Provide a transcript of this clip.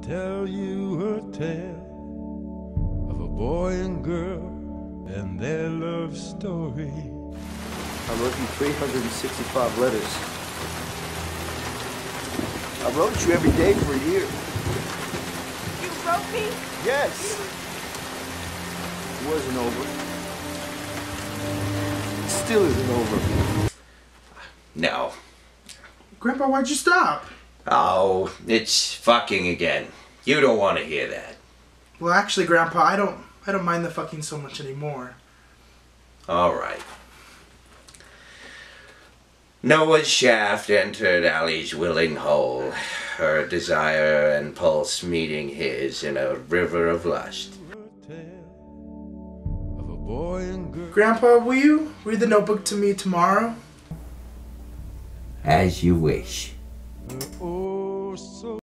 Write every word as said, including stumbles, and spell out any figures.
tell you a tale of a boy and girl and their love story. I wrote you three hundred sixty-five letters. I wrote you every day for a year. You wrote me? Yes. It wasn't over. It still isn't over. No. Grandpa, why'd you stop? Oh, it's fucking again. You don't want to hear that. Well, actually, Grandpa, I don't I don't mind the fucking so much anymore. Alright. Noah's shaft entered Allie's willing hole, her desire and pulse meeting his in a river of lust. Grandpa, will you read the notebook to me tomorrow? As you wish.